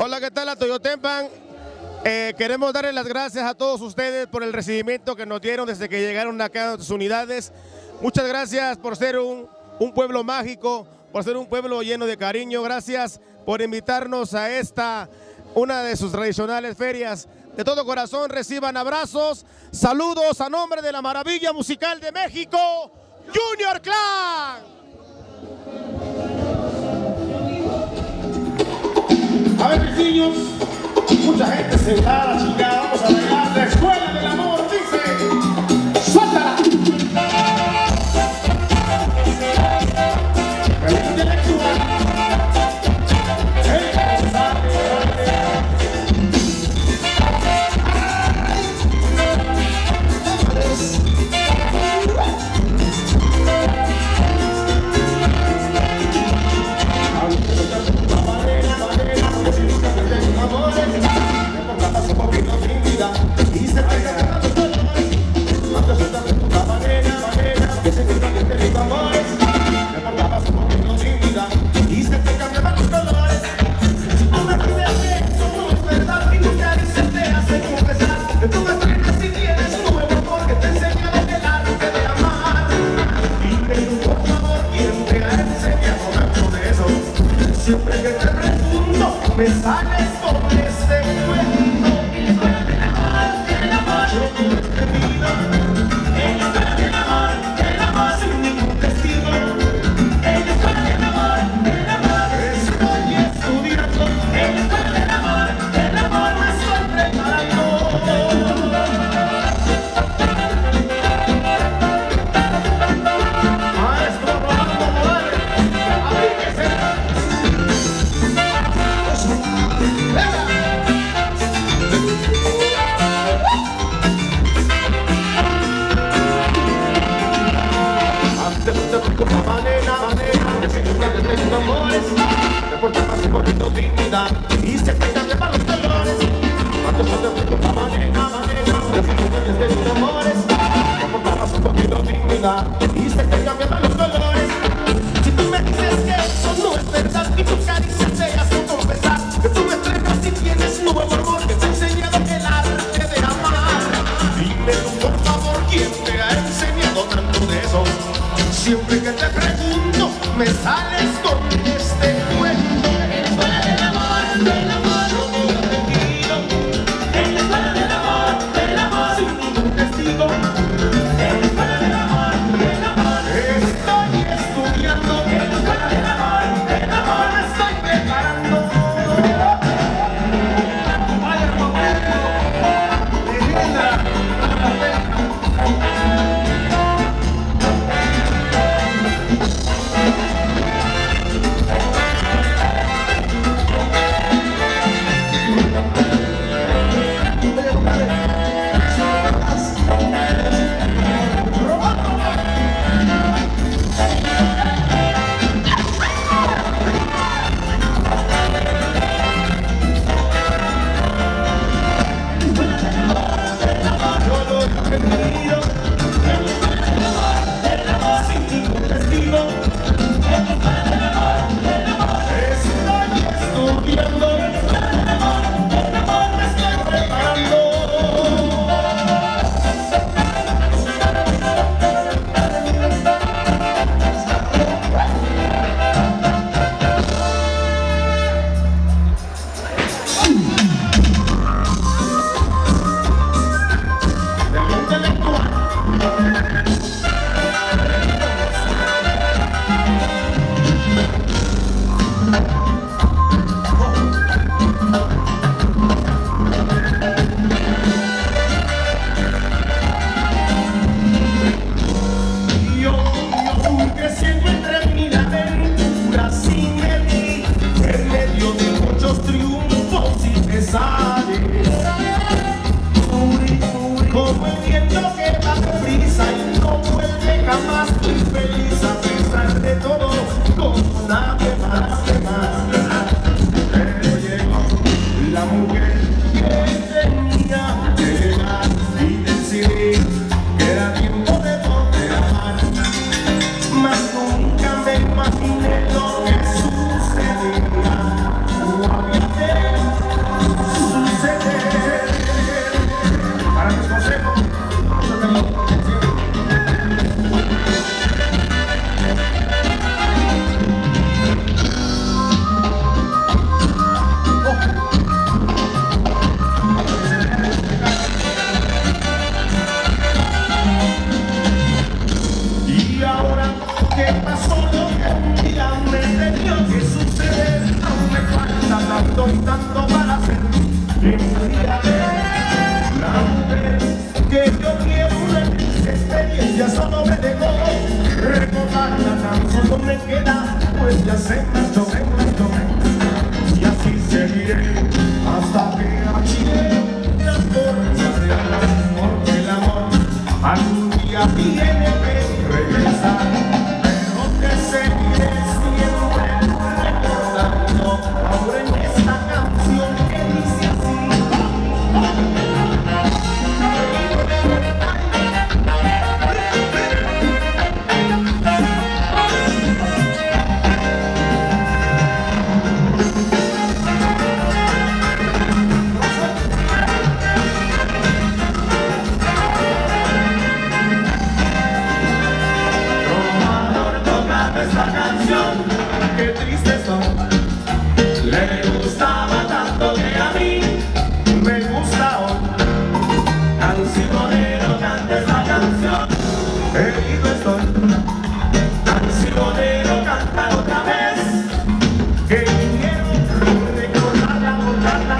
Hola, ¿qué tal a Toyotempan? Queremos darles las gracias a todos ustedes por el recibimiento que nos dieron desde que llegaron acá a sus unidades. Muchas gracias por ser un pueblo mágico, por ser un pueblo lleno de cariño. Gracias por invitarnos a una de sus tradicionales ferias. De todo corazón reciban abrazos, saludos a nombre de la maravilla musical de México, Junior Clan. A ver, mis niños, mucha gente sentada, chingada, vamos a bailar la escuela del amor, dice, suéltala. El intelectual, siempre que te pregunto, me sales con este cuento. En la escuela del amor, yo no he tenido. En la escuela del amor, sin ningún testigo. En la escuela del amor, estoy estudiando. En la escuela del amor, me estoy preparando. Maestro Rolando Morales, aplíquese. Te portabas un poquito tímida y se te cambiaban los colores. Cuando yo te fui con la manera, te fui con de tus amores. Te portabas un poquito tímida y se te cambiaban los colores. Si tú me dices que eso no es verdad y tu caricia te hace confesar que tú me entregas y tienes nuevo amor que te ha enseñado el arte de amar. Dime tú por favor, ¿quién te ha enseñado tanto de eso? Siempre que te pregunto, me sales con este cuento. En la escuela del amor, yo no he tenido. En la escuela del amor, sin ningún testigo. En la escuela del amor, estoy estudiando. En la escuela del amor, me estoy preparando. Vaya Roberto, leyenda. tanto y tanto para hacer que un día la mujer que yo quiero una experiencia solo me dejó recordar la canción donde queda, pues ya se marchó, y así seguiré hasta que achille las fuerzas de amor, porque el amor algún día tiene que regresar, pero que seguiré siempre recordando ahora en esta canción que dice así. Esta canción, qué triste son, le gustaba tanto que a mí me gusta hoy. Cancionero, canta esta canción, herido estoy. Cancionero, canta otra vez, que quiero recordarla, recordarla.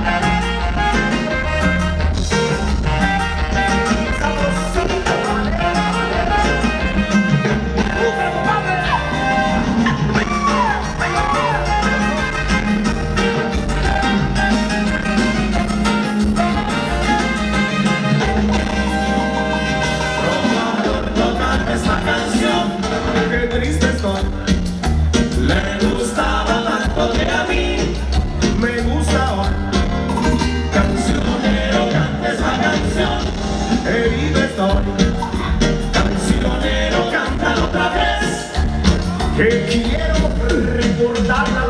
Esta canción, qué triste estoy, le gustaba tanto que a mí me gusta hoy. Cancionero, canta esta canción, herido estoy. Cancionero, canta otra vez, que quiero recordarla,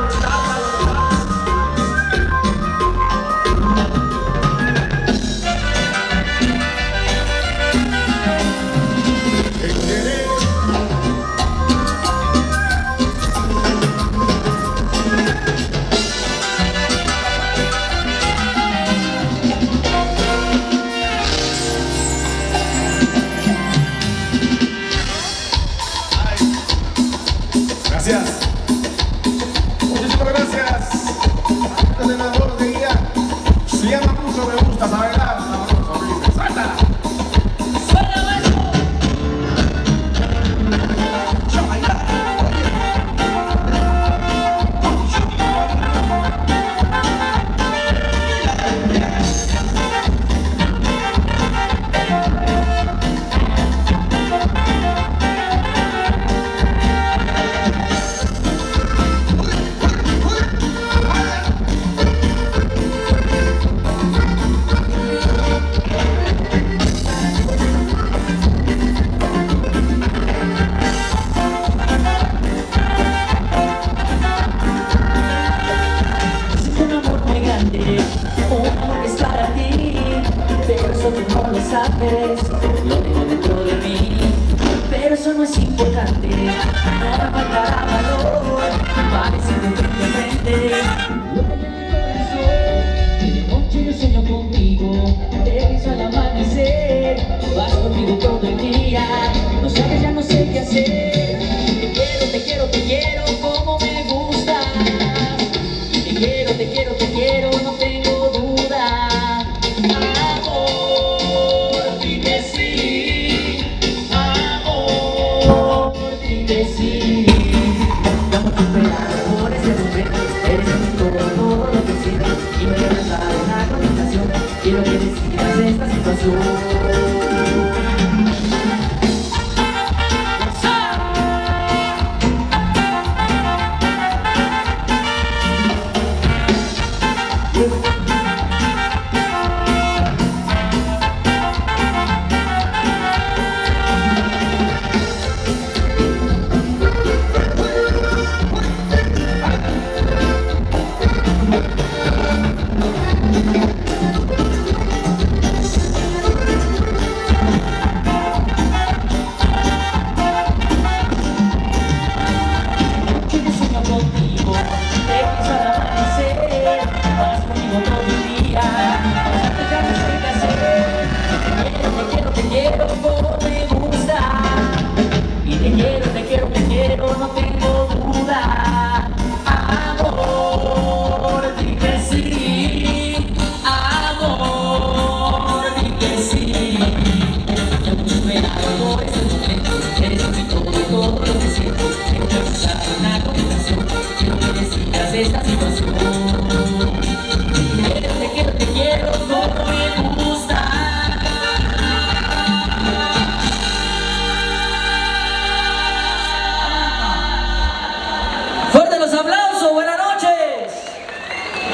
Gracias. Muchísimas gracias. Antes de las 2 de día, se llama mucho me gusta, a bailar. ¡Suéltala! sabes, lo tengo dentro de mí, pero eso no es importante, no me faltará valor para decirte frente a frente. Lo que en mi corazón, de noche yo sueño contigo, te pienso al amanecer, vas conmigo todo el día, no sabes, ya no sé qué hacer, te quiero, como me gustas, te quiero, no tengo duda. Quiero que decidas esta situación.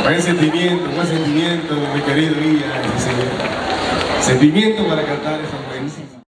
Buen sentimiento, mi querido Ian. Sentimiento para cantar esa buenísima.